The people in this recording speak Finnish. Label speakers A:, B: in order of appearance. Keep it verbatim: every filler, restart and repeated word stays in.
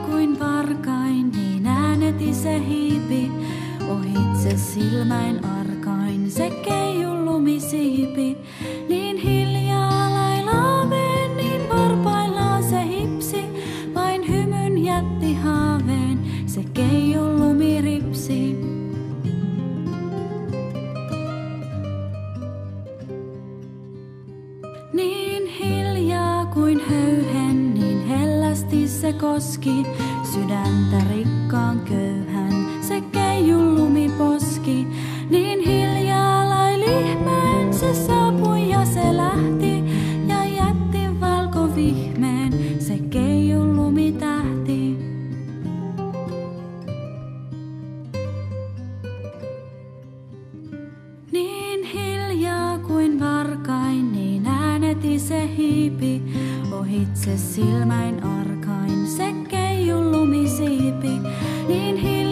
A: kuin varkain, niin ääneti se hiipi. Ohitse silmäin arkain se keiju lumisiipi. Niin hiljaa lailaa niin varpaillaan se hipsi. Vain hymyn jätti haaveen, se keiju lumiripsi. Niin hiljaa kuin höyhen, niin hellästi se koski. Sydäntä rikkaan köyhän, se keiju lumiposki. Niin hiljaa lailihmeen se saapui ja se lähti. Ja jätti valkovihmeen, se keiju lumitähti. Niin hiljaa kuin varkain, niin ääneti se hiipi. Ohitse silmäin arkain, se keiju lumisiipi. Niin hiljaa